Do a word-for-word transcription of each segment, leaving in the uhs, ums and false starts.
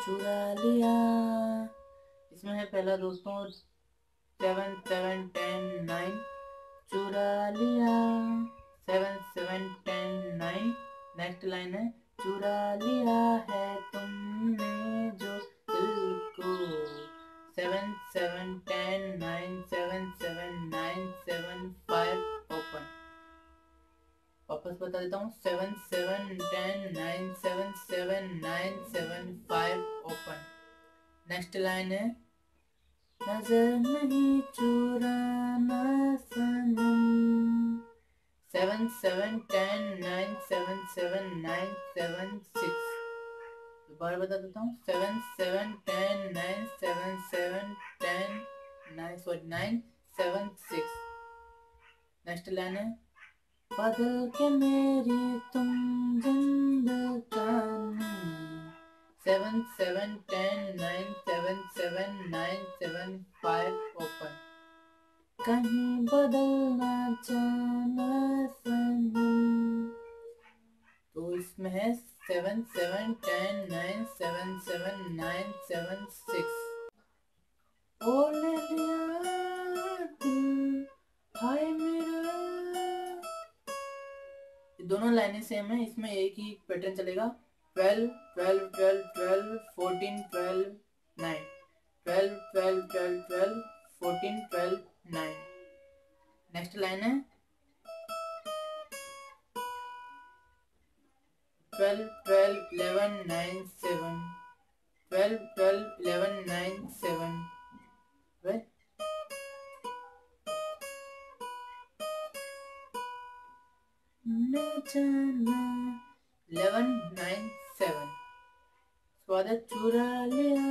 चुरा लिया। इसमें है पहला दोस्तों सेवन सेवन टेन नाइन, चुरा लिया। Seven seven ten nine. Next line है चुरा लिया है तुमने जो दिल को। Seven seven ten nine, seven seven nine, seven five open. वापस बता देता हूँ, seven seven ten nine, seven seven nine, seven five open. Next line है नजर नहीं चुराना सनम। Seven seven ten nine, seven seven nine, seven six. दोबारा बता देता हूँ, seven seven ten nine, seven seven ten nine sorry nine, seven six. Next line है बदल के मेरी तुम जिंदगानी। Seven seven ten nine, seven seven nine, seven five open. कहीं बदलना जाना सनम। तो इसमें है seven seven ten nine, seven seven nine, seven six. ओ ले लिया दिल हाय मेरा। दोनों लाइनें सेम है, इसमें एक ही पैटर्न चलेगा। Twelve twelve twelve twelve fourteen twelve nine, twelve twelve twelve twelve fourteen twelve nine. Next line है twelve twelve eleven nine seven, twelve twelve eleven nine seven. न जाना इलेवन नाइन सेवन। स्वागत चुरा लिया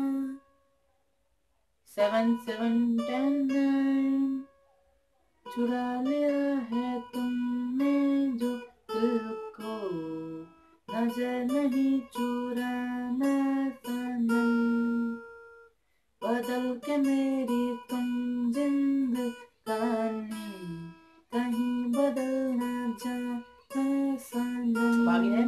सेवन सेवन टेन नाइन, चुरा लिया है तुमने जो दिल को। नजर नहीं चुराना सनम। बदल के मेरी तुम जिंदगानी। कहीं बदलना जाना सनम। बाकी है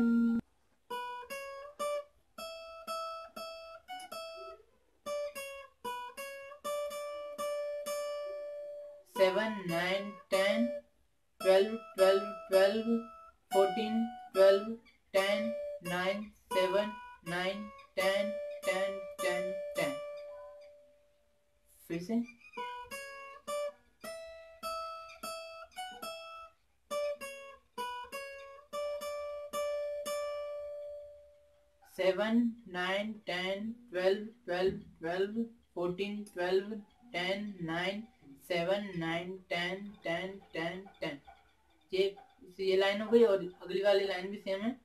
seven nine ten twelve twelve twelve fourteen twelve ten nine seven nine ten ten ten ten. फिर से seven nine ten twelve twelve twelve fourteen twelve ten nine seven nine ten ten ten ten. ये ये line हो गई और अगली वाली line भी सेम है।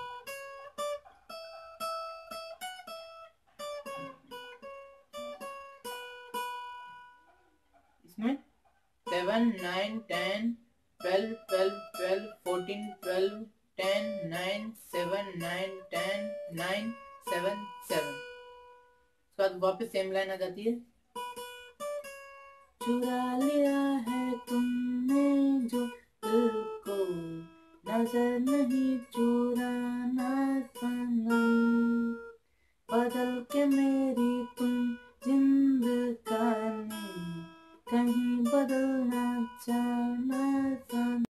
इसमें seven nine ten twelve twelve twelve fourteen twelve ten nine seven nine ten nine seven seven. उसके बाद वापस सेम लाइन आ जाती है। चुरा लिया है तुमने जो दिल को। नजर नहीं चुराना सनम। बदल के मेरी तुम जिंदगानी। कहीं बदलना जाना सनम।